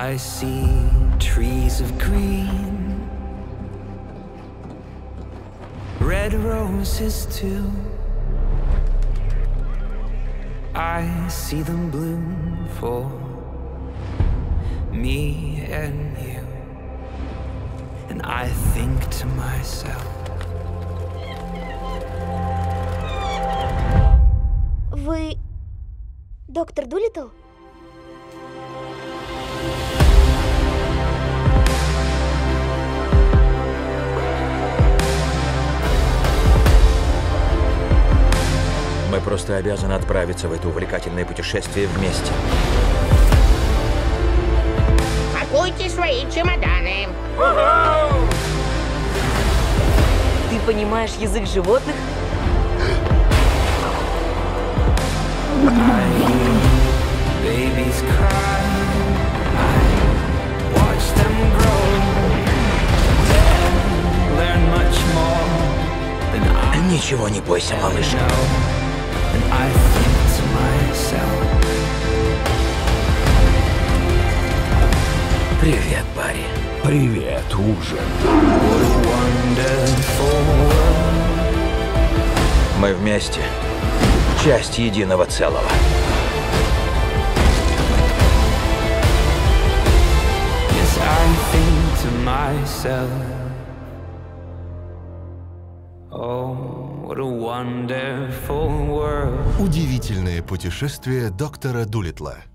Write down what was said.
I see trees of green, red roses too. I see them bloom for me and you. And I think to myself, Вы доктор Дулиттл? Мы просто обязаны отправиться в это увлекательное путешествие вместе. Пакуйте свои чемоданы. Ты понимаешь язык животных? I hear babies cry, I watch them grow, then learn much more than I Ничего не бойся, малышка. know. And I think to myself, Привет, Барри. Привет, ужин. what a wonderful world. Мы вместе. Часть единого целого. Yes, I think to myself, oh, what a wonderful world. Удивительное путешествие доктора Дулиттла.